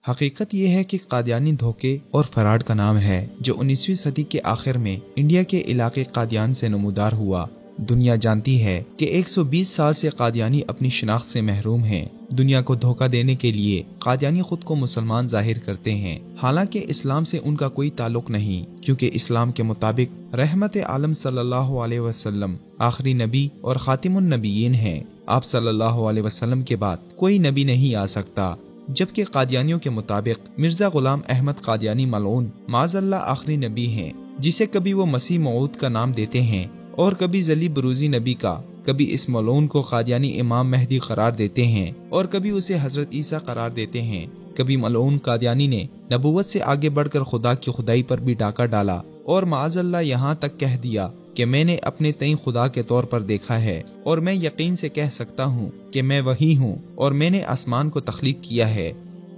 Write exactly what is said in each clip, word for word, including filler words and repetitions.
حقیقت یہ ہے کہ قادیانی دھوکے اور فراڈ کا نام ہے جو انیسویں صدی کے آخر میں انڈیا کے علاقے قادیان سے نمودار ہوا۔ دنیا جانتی ہے کہ ایک سو بیس سال سے قادیانی اپنی شناخت سے محروم ہیں۔ دنیا کو دھوکہ دینے کے لیے قادیانی خود کو مسلمان ظاہر کرتے ہیں، حالانکہ اسلام سے ان کا کوئی تعلق نہیں، کیونکہ اسلام کے مطابق رحمت عالم صلی اللہ علیہ وسلم آخری نبی اور خاتم النبیین ہیں۔ آپ صلی اللہ علیہ وسلم کے بعد کوئی نبی نہیں آ سکتا، جبکہ قادیانیوں کے مطابق مرزا غلام احمد قادیانی ملعون معاذ اللہ آخری نبی ہیں، جسے کبھی وہ مسیح موعود کا نام دیتے ہیں اور کبھی ذلی بروزی نبی کا، کبھی اس ملعون کو قادیانی امام مہدی قرار دیتے ہیں اور کبھی اسے حضرت عیسیٰ قرار دیتے ہیں۔ کبھی ملعون قادیانی نے نبوت سے آگے بڑھ کر خدا کی خدائی پر بھی ڈاکہ ڈالا اور معاذ اللہ یہاں تک کہہ دیا کہ میں نے اپنے تئیں خدا کے طور پر دیکھا ہے اور میں یقین سے کہہ سکتا ہوں کہ میں وہی ہوں اور میں نے آسمان کو تخلیق کیا ہے۔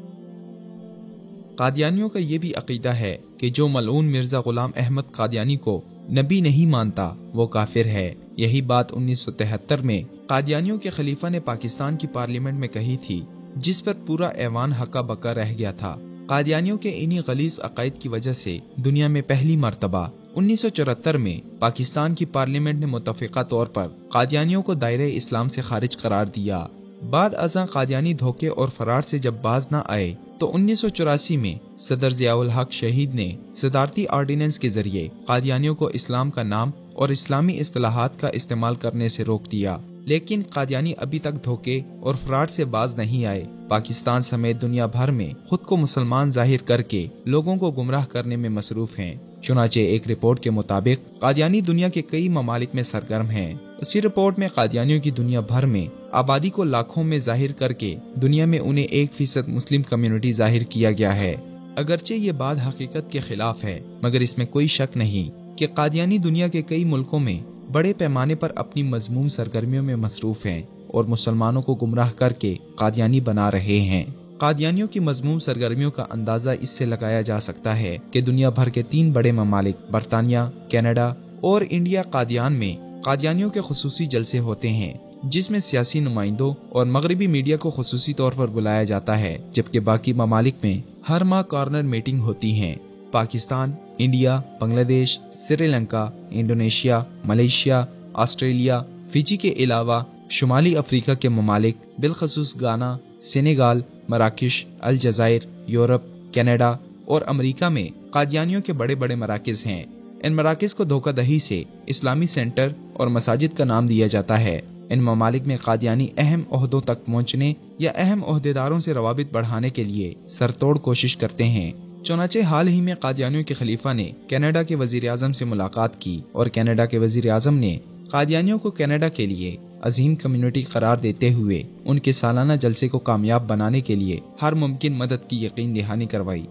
قادیانیوں کا یہ بھی عقیدہ ہے کہ جو ملعون مرزا غلام احمد قادیانی کو نبی نہیں مانتا وہ کافر ہے۔ یہی بات انیس سو تہتر میں قادیانیوں کے خلیفہ نے پاکستان کی پارلیمنٹ میں کہی تھی، جس پر پورا ایوان ہکا بکا رہ گیا تھا۔ قادیانیوں کے انہی غلیظ عقائد کی وجہ سے دنیا میں پہلی مرتبہ انیس سو چورہتر میں پاکستان کی پارلیمنٹ نے متفقہ طور پر قادیانیوں کو دائرہ اسلام سے خارج قرار دیا۔ بعد ازاں قادیانی دھوکے اور فرار سے جب باز نہ آئے تو انیس سو چوراسی میں صدر ضیاء الحق شہید نے صدارتی آرڈیننس کے ذریعے قادیانیوں کو اسلام کا نام اور اسلامی اصطلاحات کا استعمال کرنے سے روک دیا، لیکن قادیانی ابھی تک دھوکے اور فراڈ سے باز نہیں آئے۔ پاکستان سمیت دنیا بھر میں خود کو مسلمان ظاہر کر کے لوگوں کو گمراہ کرنے میں مصروف ہیں۔ چنانچہ ایک رپورٹ کے مطابق قادیانی دنیا کے کئی ممالک میں سرگرم ہیں۔ اسی رپورٹ میں قادیانیوں کی دنیا بھر میں آبادی کو لاکھوں میں ظاہر کر کے دنیا میں انہیں ایک فیصد مسلم کمیونٹی ظاہر کیا گیا ہے۔ اگرچہ یہ بات حقیقت کے خلاف ہے، مگر اس میں کوئی شک نہیں کہ قادیانی دنیا کے کئی ملکوں میں بڑے پیمانے پر اپنی مذموم سرگرمیوں میں مصروف ہیں اور مسلمانوں کو گمراہ کر کے قادیانی بنا رہے ہیں۔ قادیانیوں کی مذموم سرگرمیوں کا اندازہ اس سے لگایا جا سکتا ہے کہ دنیا بھر کے تین بڑے ممالک برطانیہ، کینیڈا اور انڈیا قادیان میں قادیانیوں کے خصوصی جلسے ہوتے ہیں، جس میں سیاسی نمائندوں اور مغربی میڈیا کو خصوصی طور پر بلایا جاتا ہے، جبکہ باقی ممالک میں ہر ماہ کارنر میٹنگ ہوتی ہیں۔ Pakistan, India, Bangladesh, Sri Lanka, Indonesia, Malaysia, Australia, Fiji کے علاوہ شمالی افریقہ کے ممالک بالخصوص گانا، سینیگال، مراکش، الجزائر، یورپ، کینیڈا اور امریکہ میں قادیانیوں کے بڑے بڑے مراکز ہیں۔ ان مراکز کو دھوکہ دہی سے اسلامی سینٹر اور مساجد کا نام دیا جاتا ہے۔ ان ممالک میں قادیانی اہم عہدوں تک پہنچنے یا اہم عہدیداروں سے روابط بڑھانے کے لیے سرتوڑ کوشش کرتے ہیں۔ چنانچہ حال ہی میں قادیانیوں کے خلیفہ نے کینیڈا کے وزیر اعظم سے ملاقات کی اور کینیڈا کے وزیر اعظم نے قادیانیوں کو کینیڈا کے لیے عظیم کمیونٹی قرار دیتے ہوئے ان کے سالانہ جلسے کو کامیاب بنانے کے لیے ہر ممکن مدد کی یقین دہانی کروائی۔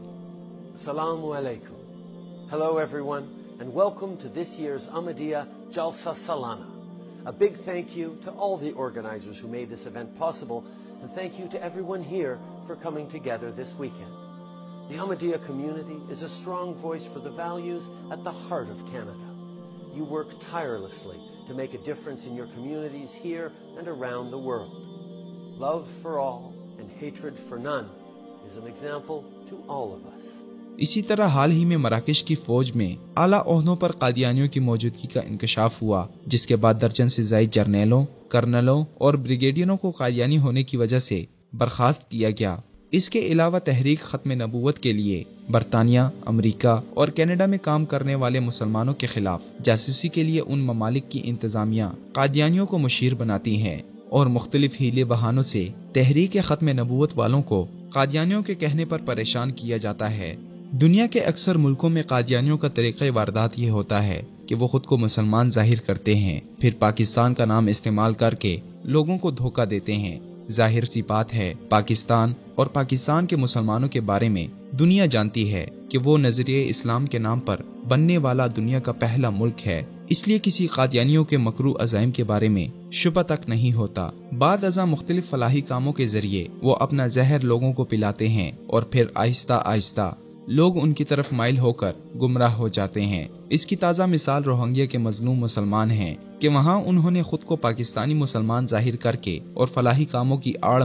السلام علیکم. Hello everyone and welcome to this year's Ahmadiyya Jalsa Salana. A big thank you to all the organizers who made this event possible, and thank you to everyone here for coming together this weekend. The Ahmadiyya community is a strong voice for the values at the heart of Canada. You work tirelessly to make a difference in your communities here and around the world. Love for all and hatred for none is an example to all of us. اسی طرح حال ہی میں مراکش کی فوج میں اعلیٰ عہدوں پر قادیانیوں کی موجودگی کا انکشاف ہوا، جس کے بعد درجن سے زائد جرنیلوں، کرنلوں اور بریگیڈیئروں کو قادیانی ہونے کی وجہ سے برخاست کیا گیا۔ اس کے علاوہ تحریک ختم نبوت کے لیے برطانیہ، امریکہ اور کینیڈا میں کام کرنے والے مسلمانوں کے خلاف جاسوسی کے لیے ان ممالک کی انتظامیہ قادیانیوں کو مشیر بناتی ہیں اور مختلف ہیلے بہانوں سے تحریک ختم نبوت والوں کو قادیانیوں کے کہنے پر پریشان کیا جاتا ہے۔ دنیا کے اکثر ملکوں میں قادیانیوں کا طریقہ واردات یہ ہوتا ہے کہ وہ خود کو مسلمان ظاہر کرتے ہیں، پھر پاکستان کا نام استعمال کر کے لوگوں کو دھوکہ دیتے ہیں۔ ظاہر سی بات ہے، پاکستان اور پاکستان کے مسلمانوں کے بارے میں دنیا جانتی ہے کہ وہ نظریہ اسلام کے نام پر بننے والا دنیا کا پہلا ملک ہے، اس لیے کسی قادیانیوں کے مکروہ عزائم کے بارے میں شبہ تک نہیں ہوتا۔ بعد ازاں مختلف فلاحی کاموں کے ذریعے وہ اپنا زہر لوگوں کو پلاتے ہیں اور پھر آہستہ آہستہ لوگ ان کی طرف مائل ہو کر گمراہ ہو جاتے ہیں۔ اس کی تازہ مثال روہنگیا کے مظلوم مسلمان ہیں کہ وہاں انہوں نے خود کو پاکستانی مسلمان ظاہر کر کے اور فلاحی کاموں کی آڑ میں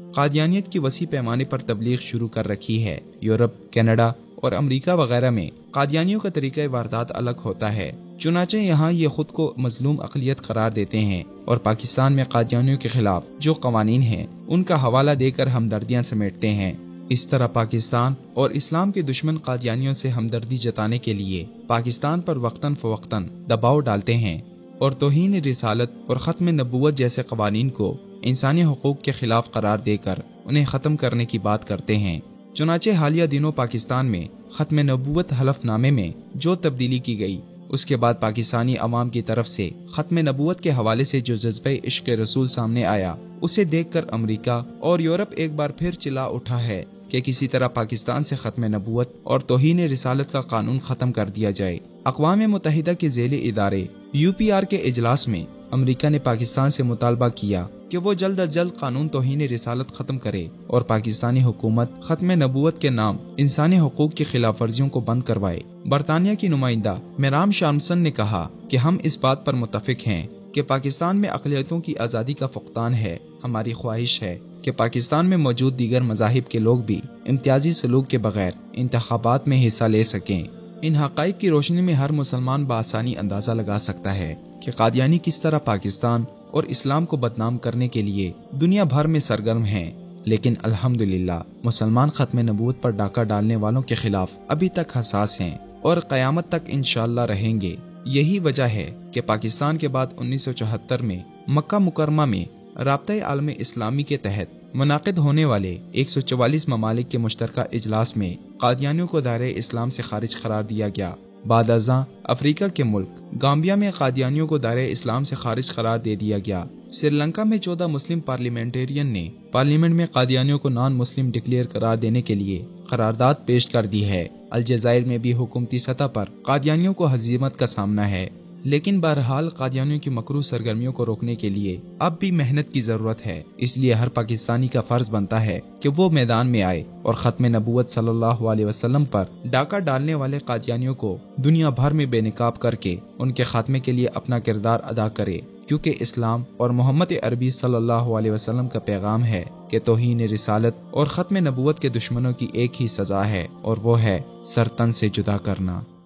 قادیانیت کی وسیع پیمانے پر تبلیغ شروع کر رکھی ہے۔ یورپ، کینیڈا اور امریکہ وغیرہ میں قادیانیوں کا طریقہ واردات الگ ہوتا ہے، چنانچہ یہاں یہ خود کو مظلوم اقلیت قرار دیتے ہیں اور پاکستان میں قادیانیوں کے خلاف جو قوانین ہیں ان کا حوالہ دے کر ہمدردیاں سمیٹتے ہیں۔ اس طرح پاکستان اور اسلام کے دشمن قادیانیوں سے ہمدردی جتانے کے لیے پاکستان پر وقتاً فوقتاً دباؤ ڈالتے ہیں اور توہین رسالت اور ختم نبوت جیسے قوانین کو انسانی حقوق کے خلاف قرار دے کر انہیں ختم کرنے کی بات کرتے ہیں۔ چنانچہ حالیہ دنوں پاکستان میں ختم نبوت حلف نامے میں جو تبدیلی کی گئی، اس کے بعد پاکستانی عوام کی طرف سے ختم نبوت کے حوالے سے جو جذبہ عشق رسول سامنے آیا، اسے دیکھ کر امریکہ اور یورپ ایک بار پھر چلا اٹھا ہے کہ کسی طرح پاکستان سے ختم نبوت اور توہین رسالت کا قانون ختم کر دیا جائے۔ اقوام متحدہ کے ذیلی ادارے یو پی آر کے اجلاس میں امریکہ نے پاکستان سے مطالبہ کیا کہ وہ جلد از جلد قانون توہین رسالت ختم کرے اور پاکستانی حکومت ختم نبوت کے نام انسانی حقوق کی خلاف ورزیوں کو بند کروائے۔ برطانیہ کی نمائندہ میرام شامسن نے کہا کہ ہم اس بات پر متفق ہیں کہ پاکستان میں اقلیتوں کی آزادی کا فقدان ہے۔ ہماری خواہش ہے کہ پاکستان میں موجود دیگر مذاہب کے لوگ بھی امتیازی سلوک کے بغیر انتخابات میں حصہ لے سکیں۔ ان حقائق کی روشنی میں ہر مسلمان بآسانی اندازہ لگا سکتا ہے کہ قادیانی کس طرح پاکستان اور اسلام کو بدنام کرنے کے لیے دنیا بھر میں سرگرم ہیں، لیکن الحمدللہ مسلمان ختم نبوت پر ڈاکہ ڈالنے والوں کے خلاف ابھی تک حساس ہیں اور قیامت تک انشاءاللہ رہیں گے۔ یہی وجہ ہے کہ پاکستان کے بعد انیس سو چوہتر میں مکہ مکرمہ میں رابطہ عالم اسلامی کے تحت منعقد ہونے والے ایک سو چوالیس ممالک کے مشترکہ اجلاس میں قادیانیوں کو دائرۂ اسلام سے خارج قرار دیا گیا۔ بعد ازاں افریقہ کے ملک گامبیا میں قادیانیوں کو دائرۂ اسلام سے خارج قرار دے دیا گیا۔ سری لنکا میں چودہ مسلم پارلیمنٹرین نے پارلیمنٹ میں قادیانیوں کو نان مسلم ڈکلیئر قرار دینے کے لیے قرارداد پیش کر دی ہے۔ الجزائر میں بھی حکومتی سطح پر قادیانیوں کو ہزیمت کا سامنا ہے، لیکن بہرحال قادیانیوں کی مکروہ سرگرمیوں کو روکنے کے لیے اب بھی محنت کی ضرورت ہے۔ اس لیے ہر پاکستانی کا فرض بنتا ہے کہ وہ میدان میں آئے اور ختم نبوت صلی اللہ علیہ وسلم پر ڈاکہ ڈالنے والے قادیانیوں کو دنیا بھر میں بے نقاب کر کے ان کے خاتمے کے لیے اپنا کردار ادا کرے، کیونکہ اسلام اور محمد عربی صلی اللہ علیہ وسلم کا پیغام ہے کہ توہین رسالت اور ختم نبوت کے دشمنوں کی ایک ہی سزا ہے، اور وہ ہے سر تن سے جدا کرنا۔